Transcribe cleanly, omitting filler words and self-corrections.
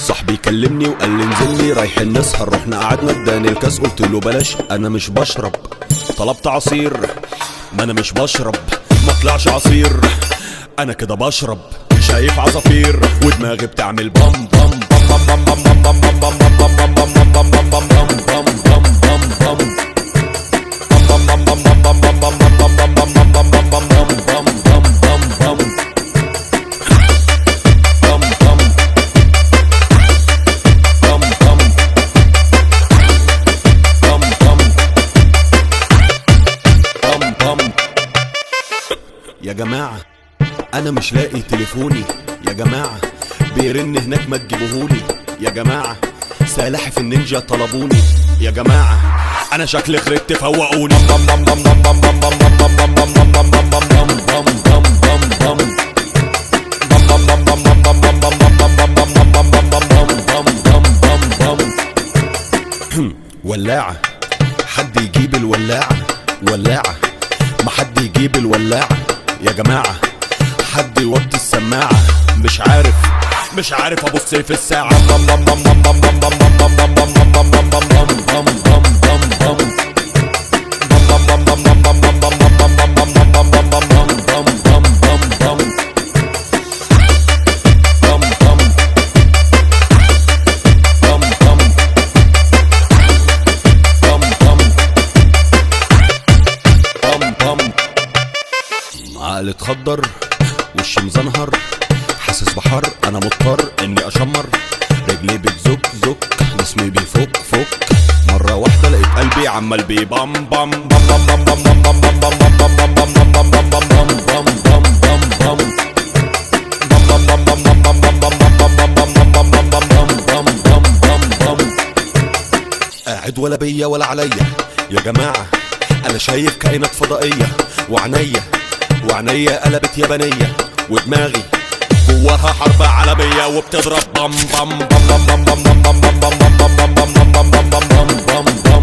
صاحبي كلمني وقال لي انزل لي رايحين نسهر، رحنا قعدنا اداني الكاس قلت له بلاش انا مش بشرب. طلبت عصير ما انا مش بشرب، ما طلعش عصير انا كده بشرب. شايف عصافير ودماغي بتعمل بام بام بام بام بام بام بام بام بام بام بام بام يا جماعة أنا مش لاقي تليفوني، يا جماعة بيرن هناك ما تجيبوهولي، يا جماعة سلاحف النينجا طلبوني، يا جماعة أنا شكلي خربت فوقوني. ولاعة حد يجيب الولاعة، ولاعة ما حد يجيب الولاعة، يا جماعة حد يوطي السماعة. مش عارف ابص في الساعة. عقلي اتخدر وشي مزنهر، حاسس بحر انا مضطر اني اشمر، رجلي بتزك زك جسمي بيفك فك، مرة واحدة لقيت قلبي عمال بيبام بام بام بام بام بام بام بام بام بام بام بام بام بام. قاعد ولا بيا ولا عليا يا جماعة، انا شايف كائنات فضائية وعينيا قلبت يابانية، ودماغي جواها حرب عالمية وبتضرب بام بام بام بام بام بام بام بام بام بام بام بام بام بام بام بام.